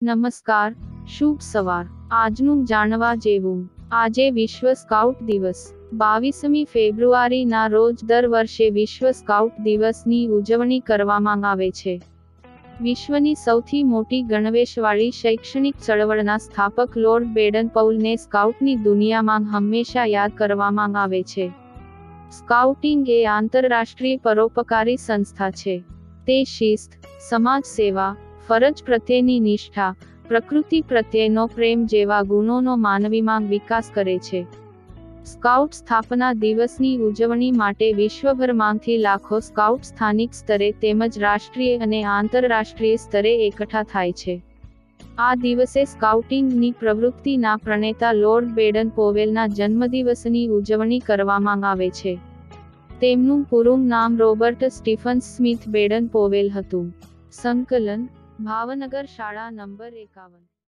નમસ્કાર, શુભ સવાર. આજનું જાણવા જેવું. આજે વિશ્વ સ્કાઉટ દિવસ 22મી ફેબ્રુઆરીના રોજ દર વર્ષે વિશ્વ સ્કાઉટ દિવસની ઉજવણી કરવામાં આવે છે. વિશ્વની સૌથી મોટી ગણવેશવાળી શૈક્ષણિક ચળવળના સ્થાપક લોર્ડ બેડન પૌલને સ્કાઉટની દુનિયામાં હંમેશા યાદ કરવામાં આવે છે. સ્કાઉટિંગ એ આંતરરાષ્ટ્રીય પરોપકારી સંસ્થા છે. તે શિસ્ત, સમાજ સેવા, ફરજ પ્રત્યેની નિષ્ઠા, પ્રકૃતિ પ્રત્યેનો પ્રેમ જેવા ગુણોનો માનવીમાં વિકાસ કરે છે. સ્કાઉટ સ્થાપના દિવસની ઉજવણી માટે વિશ્વભરમાંથી લાખો સ્કાઉટ સ્થાનિક સ્તરે તેમજ રાષ્ટ્રીય અને આંતરરાષ્ટ્રીય સ્તરે એકઠા થાય છે. આ દિવસે સ્કાઉટિંગની પ્રવૃત્તિના પ્રણેતા લોર્ડ બેડન પોવેલના જન્મદિવસની ઉજવણી કરવામાં આવે છે. તેમનું પૂરું નામ Robert Stephens Smith Baden Powell હતું. સંકલન ભાવનગર શાળા નંબર 51.